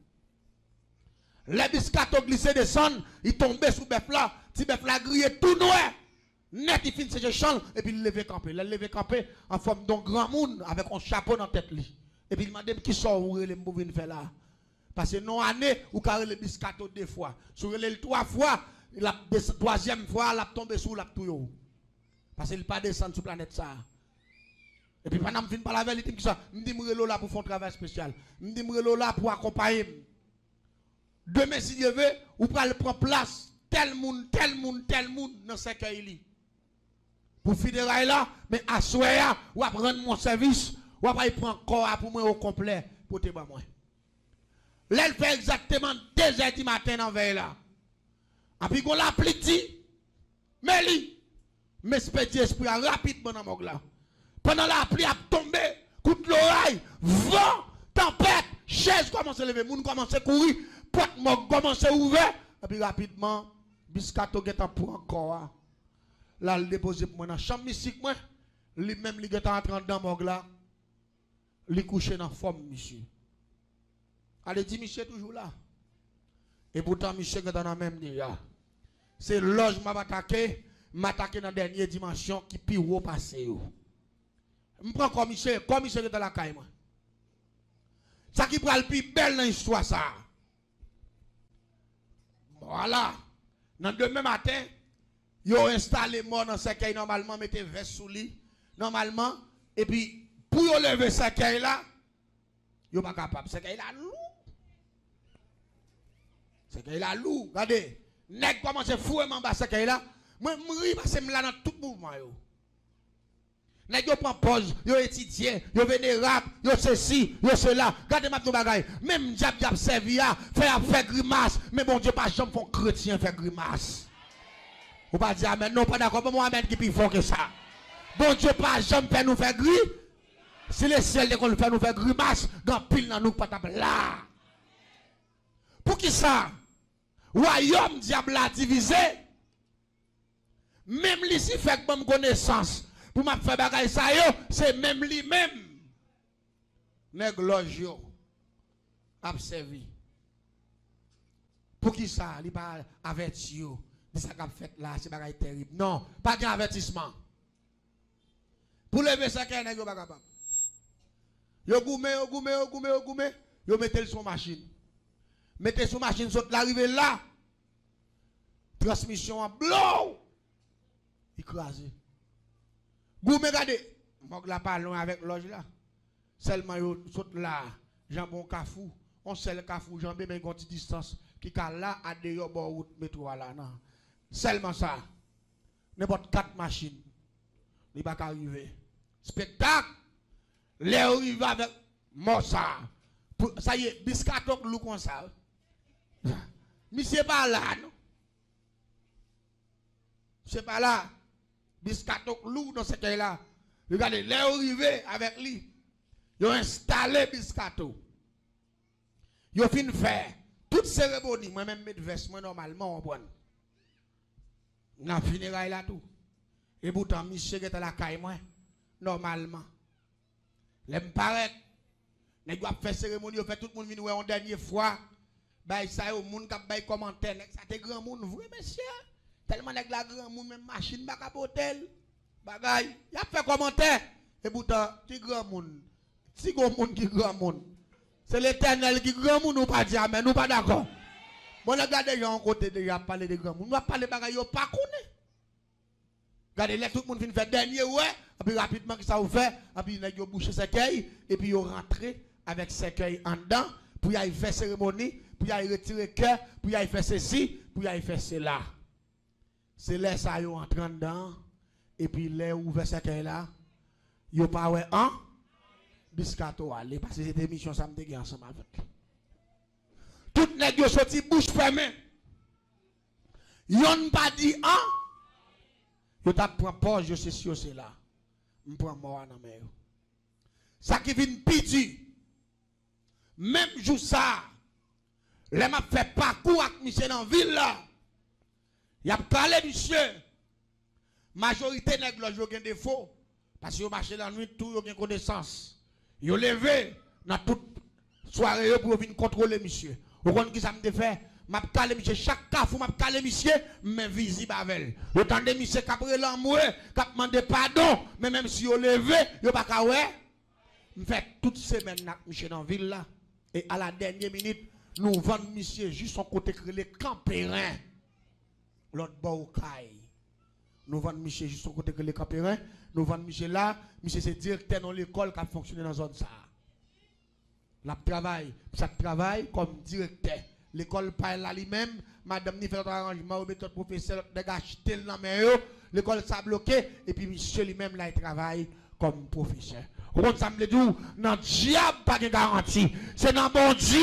Les biscato glissé descend, il tombait sous bœuf là, si bœuf là grillé tout noir. Net il finit ses champs et puis il levé campé, il levé campé en forme d'un grand monde avec un chapeau dans la tête li. Et puis il m'a dit qui sort où les mouvements faire là. Parce que non année ou carré le biscato deux fois. Sur le trois fois, la troisième fois la tombé sous la tout. Parce qu'il pas descendre sur planète ça. Et puis pendant que je finis par la vérité, je me dis que là pour faire un travail spécial. Je me dis que là pour accompagner. Demain, si Dieu veut, ou pral prendre place, tel monde, tel monde, tel monde dans ce qu'il pour fédérer là, mais à soya, ou à prendre mon service, ou à prendre corps pour moi au complet, pour te moi. Là, elle fait exactement deux heures du matin dans veille là. Et puis, on l'a petit, mais lui, mais ce petit esprit rapidement dans mon là. Pendant la pluie a tombé, coup de l'oreille, vent, tempête, chaise commence à lever, moun commence à courir, porte mort commence à ouvrir, et puis rapidement, biscato get en pour encore. Là, il dépose pour moi dans la chambre mystique, moi, lui-même, il est entré dans mon là, il couché dans la forme, monsieur. Allez, dit, monsieur, toujours là. Et pourtant, monsieur est dans la même déjà. C'est loge m'a attaqué, m'a attaqué dans la dernière dimension qui pire haut passé. Je prends comme monsieur, comme monsieur est dans la caille. Ça qui prend le plus belle dans l'histoire, ça. Voilà. Dans demain matin, ils ont installé mort dans ce caille normalement, mettez veste sous lit, normalement, et puis pour lever ce caille là, ils ne sont pas capables. Ce caille là, lourd. Ce caille là, lourd. Regardez, nèg commence à fouer en bas ce caille là. Moi, je ris parce que je suis là dans tout mouvement. Nèg yo prend pause, yo étudier, yo vénérable, yo ceci, yo cela. Regardez ma bagay. Même diable diable servi a, fait faire grimace, mais bon Dieu pas jamais font chrétien faire grimace. Ou pas dire amen, non pas d'accord, mais moi amen qui plus fort que ça. Bon Dieu pas jamais fait nous faire gris. Si le ciel qu'on fait nous faire grimace, dans pile dans nous pas là. Pour qui ça? Royaume diable a divisé. Même lui si fait bonne connaissance pour m'a faire bagaille ça yo, c'est même lui même. Nèg loge yo a servi. Pour qui ça? Il pas averti yo. Dit ça qu'a fait là, c'est bagaille terrible. Non, pas d'avertissement. Pour lever ça qu'un nèg yo pas capable. Yo goumé, yo goumé, yo goumé, yo goumé, yo mettez sur machine. Mettez sur machine, saute l'arrivée là. Transmission en blow. Écrasé. Goumé, regardez. Moi, la pas loin avec l'oge là. Seulement, yo saute là. Jambon Kafou. On sait Kafou, jambé, mais une petite distance. Qui est là, à deux bords route métro là. Non. Seulement ça. N'importe quatre machines. Il va pas arriver. Spectacle. Les arrivent avec Mossa. Ça y est, biscaton lou comme ça. Monsieur pas là, non? Monsieur pas là. Biscaton lou dans ce cas-là. Regardez, les arrivent avec lui. Ils ont installé biscaton. Ils ont fini faire toute cérémonie. Moi-même, mes vestes, moi, normalement, on prend. On a fini là tout. Et pourtant, monsieur est à la caille, moi, normalement. L'aime paraît. Nous avons fait cérémonie, on fait tout le monde venir une dernière fois. Bah, ça, au monde qui a fait commentaire. Ça, c'est grand monde, vrai, monsieur. Tellement que la grand monde, même machine, pas cap hôtel. Bagaille. Il a fait commentaire. Et pourtant, c'est grand monde. C'est grand monde qui grand monde. C'est l'éternel qui grand monde, nous pas dire, mais nous pas d'accord. Bon, regardez, il y a un côté déjà parler de grand monde. Nous va parler de bagaille, pas connaît. Regardez, là, tout le monde vient faire dernier, ouais. Et puis rapidement, que ça vous fait. Et puis, il a bouché ses cueils. Et puis, il rentre avec ses cueils en dedans. Puis, il fait cérémonie. Puis, il retire le cœur. Puis, il fait ceci. Puis, il fait cela. C'est là, ça, il rentre dedans. Et puis, là, ouvert ses cueils là. Il n'y a pas, ouais, hein? Biscato, allez. Parce que cette émission, ça me dégaine ensemble avec. Tout le monde sorti bouche fermée. Yon pas dit, hein? Je t'ai pris pause, je sais si c'est là. Je prends mort dans la ça qui vient piti. Même jour ça, les m'a fait parcours avec monsieur dans la ville là. Il a parlé monsieur. Majorité n'est pas de défaut. Parce que vous marchez la nuit, tout vous avez connaissance. Vous levé dans toute soirée pour venir contrôler monsieur. Vous comprenez qui ça me fait? M'a calé monsieur chaque cas m'a calé monsieur mais visible avec. Autant de monsieur qui a l'amour, qui a demandé pardon, mais même si vous levé, vous pas ka ouais. Me fait toute semaine avec monsieur dans ville là et à la dernière minute, nous vendons monsieur juste son côté créé Campérin. L'autre bord au caille. Nous vendons monsieur juste son côté créé Campérin, nous vendons monsieur là, monsieur c'est directeur dans l'école qui a fonctionné dans zone ça. La travail, ça travaille comme directeur. L'école parle là lui-même, madame ni fait notre arrangement, notre professeur dégage tel dans l'école ça bloqué et puis monsieur lui-même là il travaille comme professeur. Vous ça me dit non diable pas de garantie, c'est dans bon Dieu.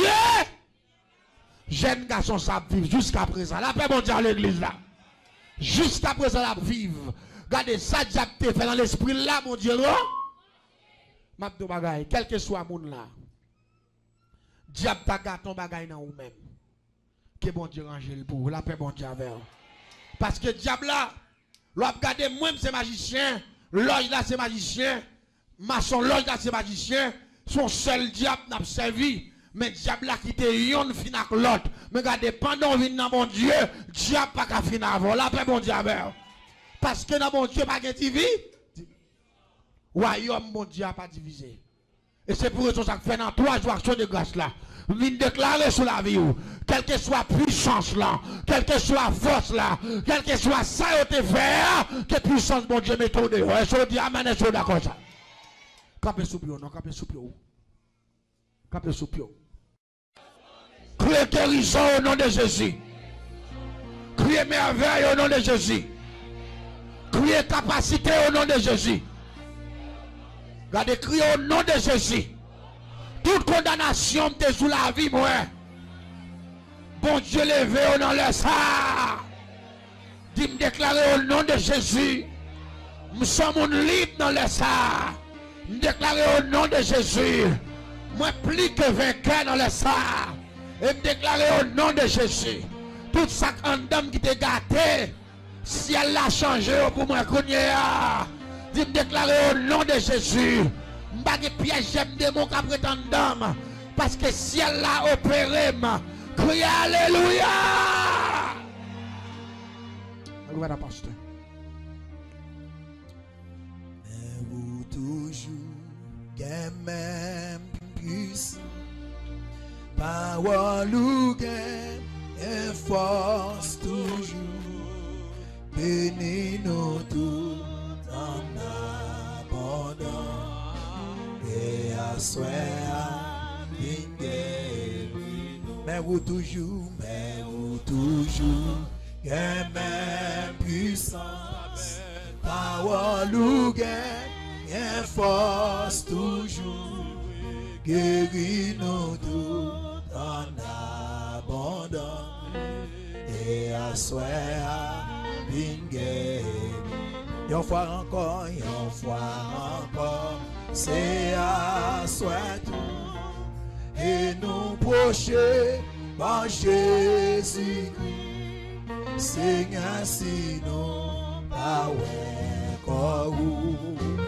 Jeune garçon ça vivre jusqu'à présent. La paix bon Dieu à l'église là. Jusqu'à présent la vivre. Regardez ça diable fait dans l'esprit là mon Dieu là. Mabdou bagay, quel que soit monde là. Diable ta gâton bagay dans ou même. Que bon Dieu range le pour la paix bon Dieu avec. Parce que diable là, l'on regarde moi c'est magicien, l'ange là c'est magicien, maçon l'ange là c'est magicien, son seul diable n'a pas servi, mais diable là qui te yon fin avec l'autre. Mais regardez pendant vient dans mon Dieu, diable pas qu'à finir avant, la paix bon Dieu avec. Parce que dans mon Dieu pas de division. Royaume mon Dieu pas divisé. Et c'est pour ça que fait dans trois jours action de grâce là. Vient déclarer sur la vie, quelle que soit puissance là, quelle que soit force là, quelle que soit ça au te faire, que puissance mon Dieu mette au dehors. Et je dis amen, et je d'accord ça. Capé sous pied, non, capé sous pied. Capé sous pied. Criez guérison au nom de Jésus. Criez merveille au nom de Jésus. Criez capacité au nom de Jésus. Gardez, criez au nom de Jésus. Toute condamnation de sous la vie, moi. Bon Dieu, levé au nom de ça. Dis me déclarer au nom de Jésus. Nous sommes libres dans le ça. Me déclarer au nom de Jésus. Moi, plus que vainqueur dans le ça. Et me déclarer au nom de Jésus. Tout ça en dame qui t'est gâté. Si elle l'a changé pour moi, dis me déclarer au nom de Jésus. Je piège, j'aime des mots qu'à prétendre. Parce que si elle l'a opéré, criez Alléluia. Voilà, pasteur. Mais vous toujours, gain même puissant. Parole ou gain, et force toujours. Bénis-nous tout en abondance. Et à soi, mais vous toujours, mais vous toujours, gain même puissance. Parole ou gain, et force toujours. Guéris-nous tout en abondance. Et à soi, une fois encore, une fois encore, c'est à soi tout. Et nous procher par Jésus-Christ. Seigneur, si nous pas encore où,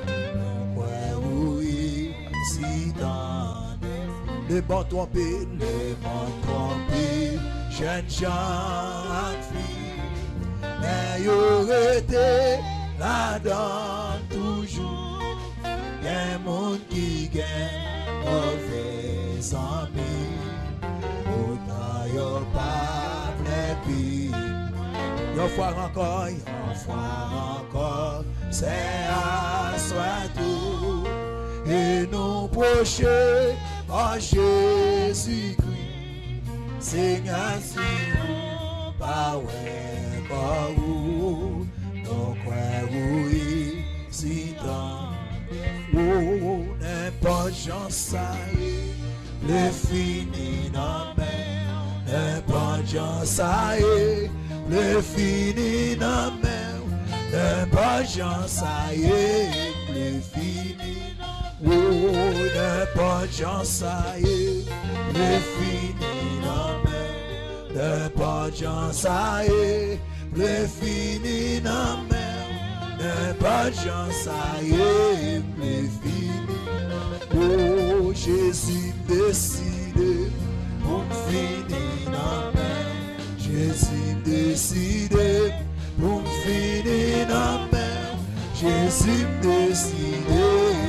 nous si dans les bons trompés, les bons trompés, jeunes gens, filles, mais y aurait été là-dedans toujours. Y'a monde qui gagne mauvais amis, autant y'a pas plein. Y'a fois encore, y'a fois encore, c'est à soi tout. Et nous procher en Jésus-Christ. Seigneur, si nous pas ouais, pas où, nous croyons si tant. Oh, n'importe j'en sais, le fini dans mer, n'importe j'en sais, le fini dans mer, n'importe j'en sais, le fini. Oh, n'importe j'en sais, le fini dans mer, n'importe j'en sais, le fini dans mer, n'importe j'en sais, le fini. Oh, Jésus décide pour finir dans mer, Jésus décide pour finir dans mer, Jésus décide.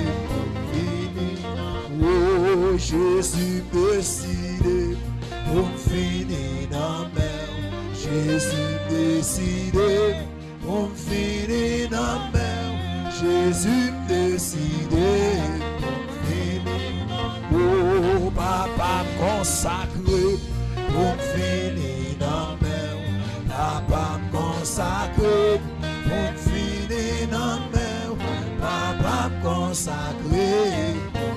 Oh, Jésus décide pour finir dans la mer. Jésus décide pour finir dans la mer. Jésus décide pour finir. Oh, papa consacré pour finir dans la mer. Papa consacré pour finir dans la mer. Papa consacré.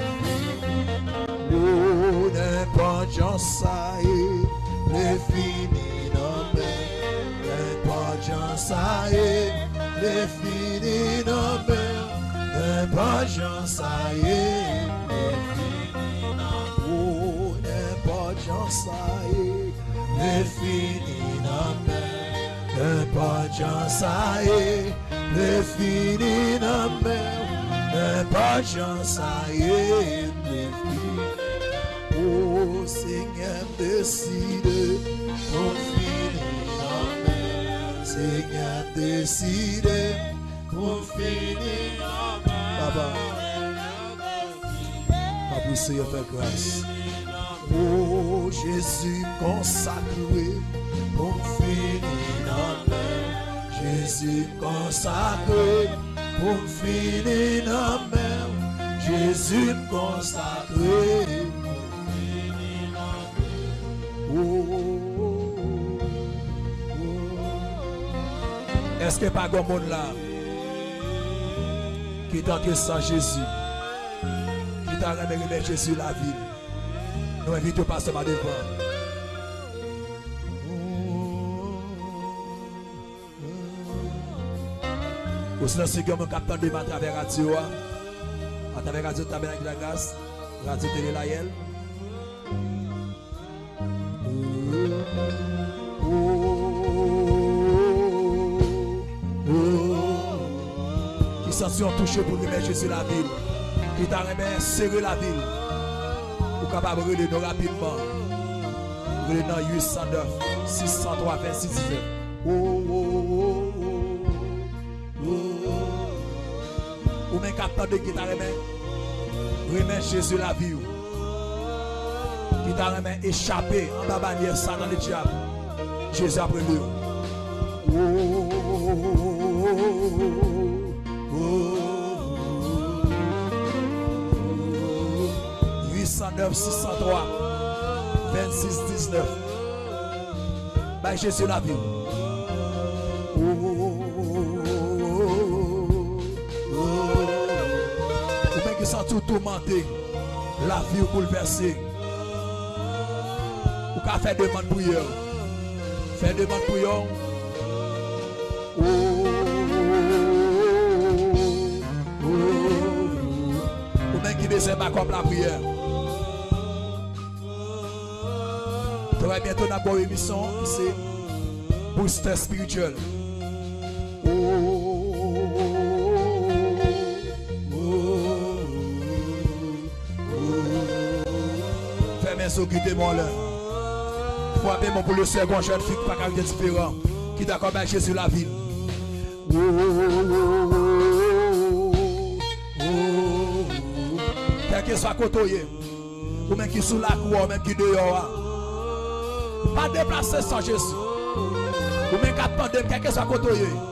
Oh, n'importe j'en sais, le fini dans mer, n'importe j'en sais, le fini dans mer, n'importe j'en sais, le fini dans mer. Oh, n'importe j'en sais, le fini dans mer, n'importe j'en sais, le fini dans mer, n'importe j'en sais, le fini. Oh, Seigneur, décide pour finir en mer. Seigneur, décide pour finir en mer. Papa, Papa, Seigneur, fais grâce. Oh, Jésus consacré pour finir en mer. Jésus consacré pour finir en mer. Jésus consacré. Est-ce que pas grand monde là qui tente sans Jésus? t'a remis Jésus la ville. Nous invitons pasteur à devant. Ou sinon, si vous avez capté de à travers la radio, à travers la radio Tabernacle de la Grâce, radio Télé Layel. Qui sont touchés pour remettre Jésus la ville. Qui t'a remis serrer la ville. Ou capable de reler nous rapidement. Reler dans huit cent neuf, six cent trois, vingt-six, dix-neuf. Oh, oh, oh, oh. Ou même capteur de qui t'a remis remet Jésus la vie. Qui t'a remis échappé en bas bannière ça dans le diable. Jésus a pris lui. huit cent neuf, six cent trois, vingt-six, dix-neuf. Bah Jésus la vie. Qui sont tout tourmentés, la vie bouleversée. Ou qu'à faire demande pour eux. Faire demande pour eux. Oh, oh, ou même qui désire pas comme la prière. Très bientôt dans la émission, c'est Booster Spirituel. Quittez-moi là. Frappez moi pour le second jeune fille qui pas caractère différent. Qui d'accord avec Jésus la ville. Quel que soit côté, ou même qui sous la cour, ou même qui dehors. Pas déplacer sans Jésus. Ou même qui attendent, quel que soit côté.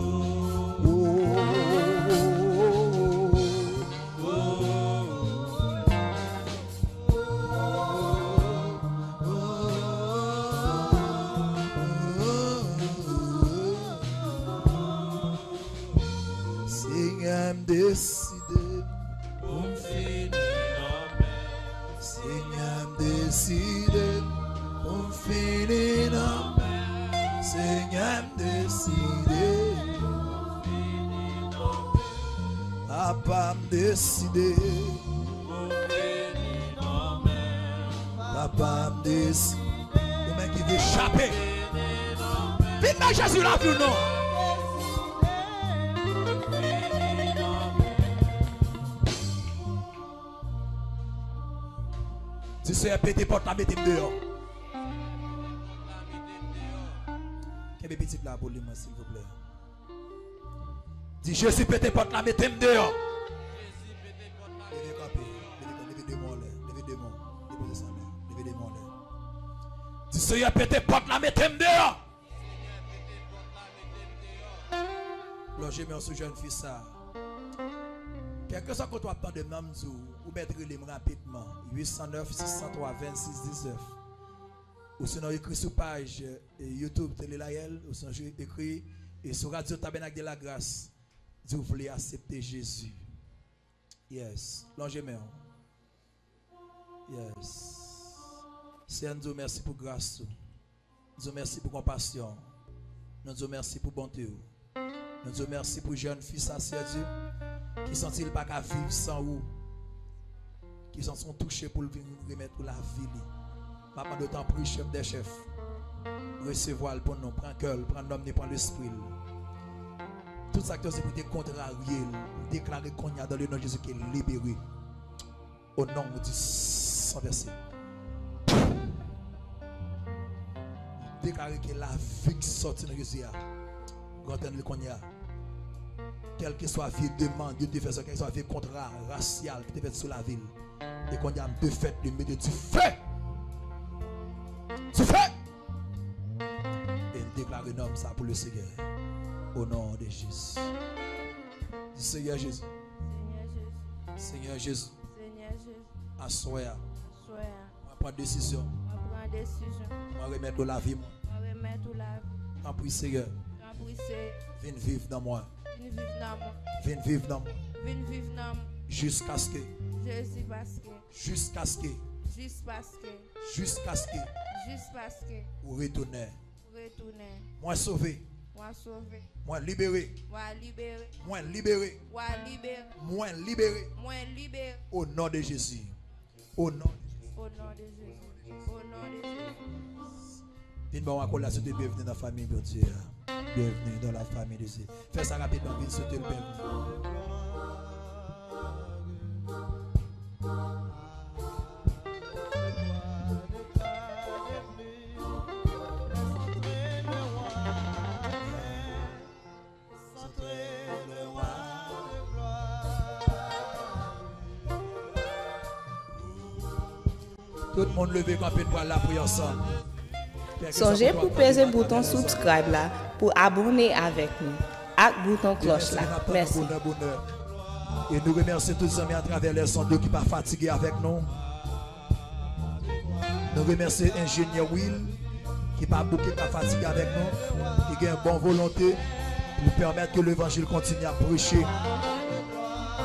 Décidé pour finir Seigneur décidé pour finir Seigneur décidé Papa décidé Papa décidé Le mec qui veut échapper. Vite mais Jésus la vie non. Si c'est un petit porte la mettez dehors. Quel petit là pour lui, s'il vous plaît. Dis Jésus pété porte la mettez dehors. Levez camper, levez deux mots là, levez deux mots, déposez ça là, levez deux mots là. Dis Seigneur pété porte la mettez dehors. Logez moi ce jeune fils ça. Quelque chose que tu attends de Namzou, ou mettre les rapidement. huit cent neuf, six cent trois, vingt-six, dix-neuf. Ou sinon écrit sur page YouTube Télé Layel, ou sinon écrit et sur Radio Tabernacle de la Grâce. Si vous voulez accepter Jésus. Yes. Longez main. Yes. Seigneur, nous merci pour grâce. Nous merci pour compassion. Nous merci pour bonté. Nous merci pour jeune fils à Dieu. Qui sont-ils pas qu'à vivre sans vous, qui sont, sont touchés pour venir remettre la vie. Papa, d'autant plus, chef des chefs, recevoir le bon nom, prends cœur, prends l'homme, prends l'esprit. Tout ça c'est pour te contrarier, pour déclarer qu'on y a dans le nom de Jésus qui est libéré. Au nom du sang versé. Déclarer que la vie qui sort de Jésus, quand on qu'on y a. Quel que soit la vie de demande, Dieu te fait ça, quel que soit la vie contrat, racial, qui te fait sur la ville. Et qu'on y a deux fêtes de médias, tu fais. Tu fais. Et il déclare un homme ça pour le Seigneur. Au nom de Jésus. Dis Seigneur Jésus. Seigneur Jésus. Seigneur Jésus. Assoya. On va prendre décision. On va prendre décision. On va remettre la vie. On va remettre la vie. En prie Seigneur. En prie Seigneur. Viens vivre dans moi. Viens vivre dans moi. Viens vivre dans moi. Viens vivre dans moi. Jusqu'à ce que. Jésus parce que. Jusqu'à ce que. Juste parce que. Jusqu'à ce que. Juste parce que. Vous retournez. Retourner. Moi sauvé. Moi sauver. Moi libéré. Moi libérer. Moi libéré. Moi libérer. Moi libéré. Moi libérer. Au nom de Jésus. Au nom. Au nom de Jésus. Au nom de Jésus. Viens bon accord sur bienvenue dans la famille de Dieu. Bienvenue dans la famille de Dieu. Fais ça rapidement, viens sauter le bienvenue. Tout le monde levé quand pour la prière ensemble. Songez pour peser le bouton subscribe là pour abonner avec nous. Avec le bouton cloche là. Merci. Et nous remercions tous les amis à travers les sons qui ne sont pas fatigués avec nous. Nous remercions l'ingénieur Will qui n'est pas beaucoup pas fatigué avec nous. Qui a une bonne volonté pour permettre que l'évangile continue à prêcher